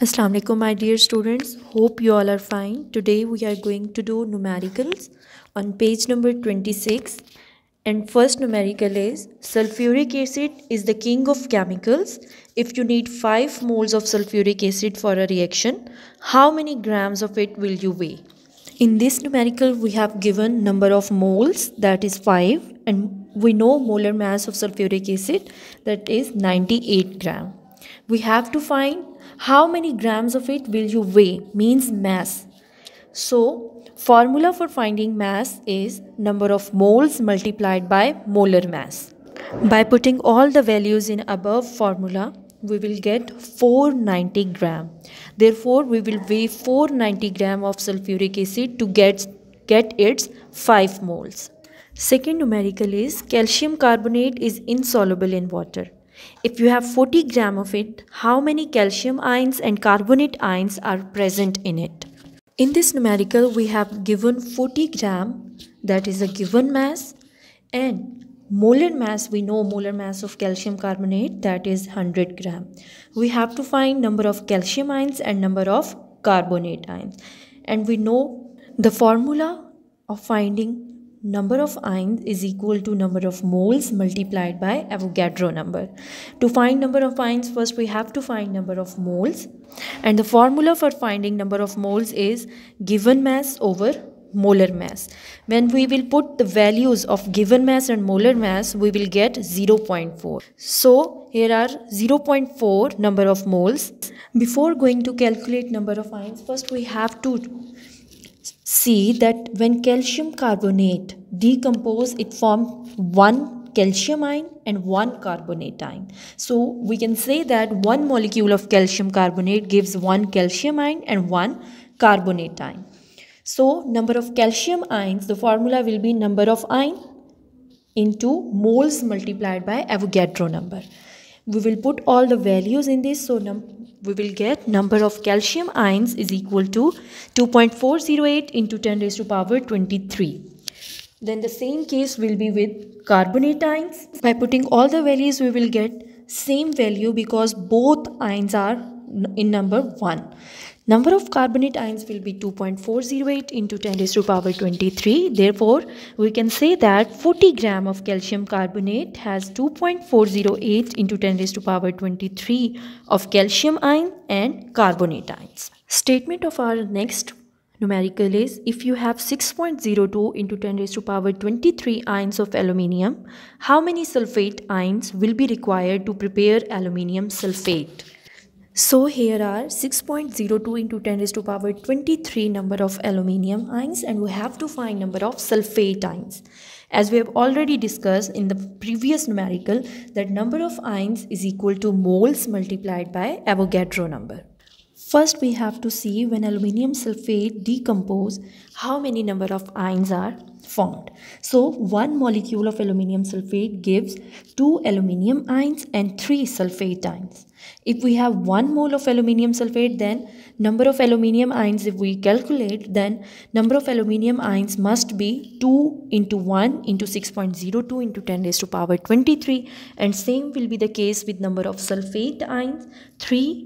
Assalamu alaikum, my dear students. Hope you all are fine. Today we are going to do numericals on page number 26. And first numerical is sulfuric acid is the king of chemicals. If you need 5 moles of sulfuric acid for a reaction, how many grams of it will you weigh? In this numerical, we have given number of moles, that is 5, and we know molar mass of sulfuric acid, that is 98 gram. We have to find how many grams of it will you weigh, means mass. So, formula for finding mass is number of moles multiplied by molar mass. By putting all the values in above formula, we will get 490 gram. Therefore, we will weigh 490 gram of sulfuric acid to get its 5 moles. Second numerical is calcium carbonate is insoluble in water. If you have 40 gram of it, how many calcium ions and carbonate ions are present in it? In this numerical, we have given 40 gram, that is a given mass, and molar mass, we know molar mass of calcium carbonate, that is 100 gram. We have to find number of calcium ions and number of carbonate ions. And we know the formula of finding number of ions is equal to number of moles multiplied by Avogadro number. To find number of ions, first we have to find number of moles, and the formula for finding number of moles is given mass over molar mass. When we will put the values of given mass and molar mass, we will get 0.4. So here are 0.4 number of moles. Before going to calculate number of ions, first we have to see that when calcium carbonate decompose, it forms one calcium ion and one carbonate ion. So we can say that one molecule of calcium carbonate gives one calcium ion and one carbonate ion. So number of calcium ions, the formula will be number of ion into moles multiplied by Avogadro number. We will put all the values in this, so we will get number of calcium ions is equal to 2.408 into 10 raised to power 23. Then the same case will be with carbonate ions. By putting all the values, we will get same value because both ions are in number 1. Number of carbonate ions will be 2.408 into 10 raised to power 23. Therefore, we can say that 40 gram of calcium carbonate has 2.408 into 10 raised to power 23 of calcium ion and carbonate ions. Statement of our next numerical is if you have 6.02 into 10 raised to power 23 ions of aluminium, how many sulfate ions will be required to prepare aluminium sulfate? So here are 6.02 into 10 raised to power 23 number of aluminium ions, and we have to find number of sulfate ions. As we have already discussed in the previous numerical, that number of ions is equal to moles multiplied by Avogadro number. First we have to see when aluminium sulfate decompose, how many number of ions are formed. So one molecule of aluminium sulfate gives 2 aluminium ions and 3 sulfate ions. If we have 1 mole of aluminium sulfate, then number of aluminium ions, if we calculate, then number of aluminium ions must be 2 into 1 into 6.02 into 10 raised to power 23, and same will be the case with number of sulfate ions, 3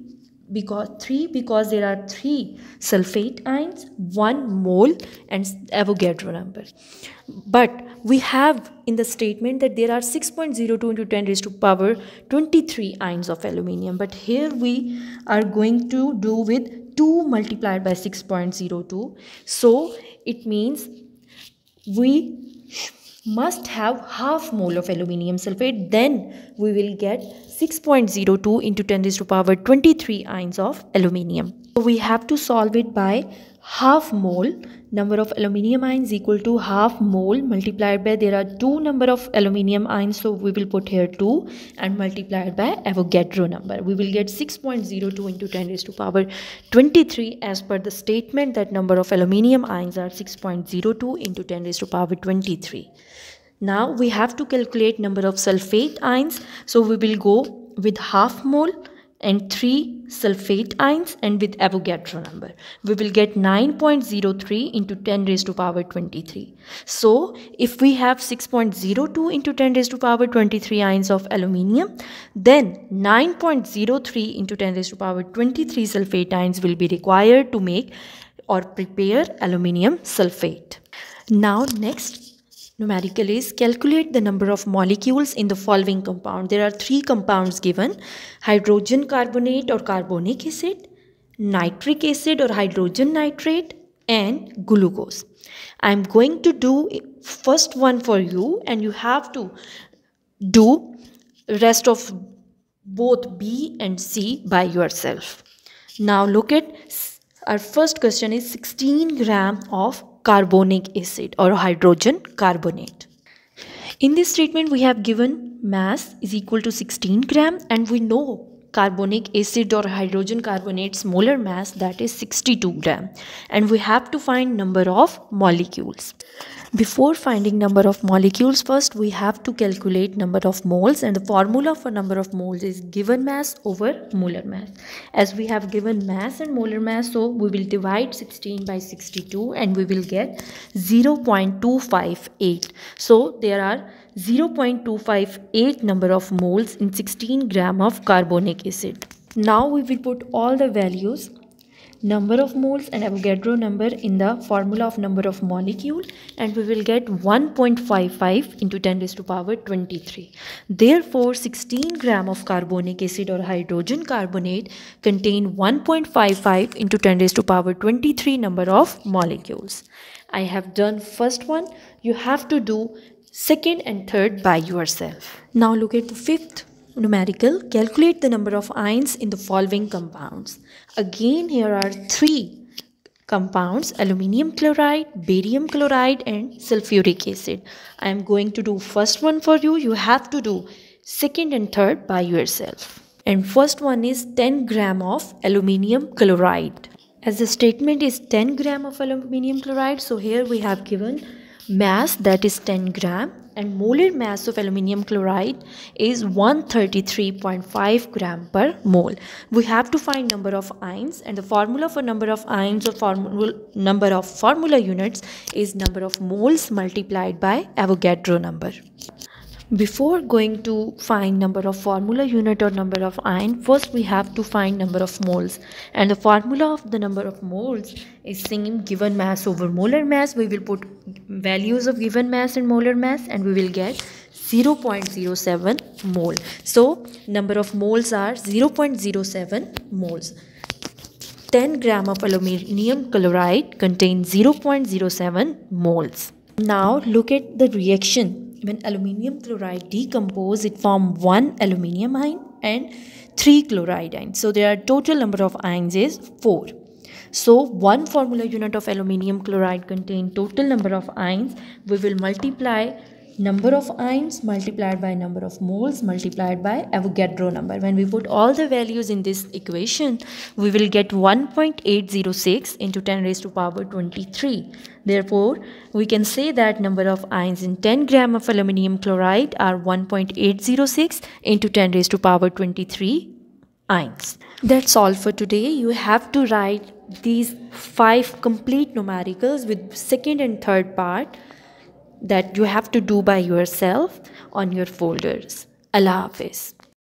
because there are 3 sulfate ions, 1 mole, and Avogadro number. But we have in the statement that there are 6.02 into 10 raised to power 23 ions of aluminium, but here we are going to do with 2 multiplied by 6.02. So it means we must have half mole of aluminium sulfate, then we will get 6.02 into 10 raised to power 23 ions of aluminium. So we have to solve it by half mole. Number of aluminium ions equal to half mole multiplied by, there are 2 number of aluminium ions, so we will put here 2 and multiplied by Avogadro number. We will get 6.02 into 10 raised to power 23 as per the statement that number of aluminium ions are 6.02 into 10 raised to power 23. Now we have to calculate number of sulfate ions, so we will go with half mole and 3 sulfate ions and with Avogadro number. We will get 9.03 into 10 raised to power 23. So if we have 6.02 into 10 raised to power 23 ions of aluminium, then 9.03 into 10 raised to power 23 sulfate ions will be required to make or prepare aluminium sulfate. Now next numerical is calculate the number of molecules in the following compound. There are 3 compounds given: hydrogen carbonate or carbonic acid, nitric acid or hydrogen nitrate, and glucose. I am going to do first one for you and you have to do rest of both B and C by yourself. Now look at our first question is 16 gram of carbonic acid or hydrogen carbonate. In this statement we have given mass is equal to 16 gram and we know carbonic acid or hydrogen carbonate's molar mass, that is 62 gram, and we have to find number of molecules. Before finding number of molecules, first we have to calculate number of moles, and the formula for number of moles is given mass over molar mass. As we have given mass and molar mass, so we will divide 16 by 62 and we will get 0.258. So there are 0.258 number of moles in 16 gram of carbonic acid. Now we will put all the values, number of moles and Avogadro number, in the formula of number of molecule, and we will get 1.55 into 10 raised to power 23. Therefore 16 gram of carbonic acid or hydrogen carbonate contain 1.55 into 10 raised to power 23 number of molecules. I have done first one. You have to do second and third by yourself. Now look at the fifth numerical. Calculate the number of ions in the following compounds. Again, here are 3 compounds: aluminium chloride, barium chloride, and sulfuric acid. I am going to do first one for you. You have to do second and third by yourself. And first one is 10 gram of aluminium chloride. As the statement is 10 gram of aluminium chloride, so here we have given mass, that is 10 gram, and molar mass of aluminium chloride is 133.5 gram per mole. We have to find number of ions, and the formula for number of ions or number of formula units is number of moles multiplied by Avogadro number. Before going to find number of formula unit or number of ion, first we have to find number of moles, and the formula of the number of moles is same given mass over molar mass. We will put values of given mass and molar mass and we will get 0.07 mole. So number of moles are 0.07 moles. 10 gram of aluminium chloride contains 0.07 moles. Now look at the reaction. When aluminium chloride decompose, it forms 1 aluminium ion and 3 chloride ions. So their total number of ions is 4. So 1 formula unit of aluminium chloride contain total number of ions. We will multiply number of ions multiplied by number of moles multiplied by Avogadro number. When we put all the values in this equation, we will get 1.806 into 10 raised to power 23. Therefore, we can say that number of ions in 10 gram of aluminium chloride are 1.806 into 10 raised to power 23 ions. That's all for today. You have to write these 5 complete numericals with second and third part that you have to do by yourself on your folders. Allah Hafiz.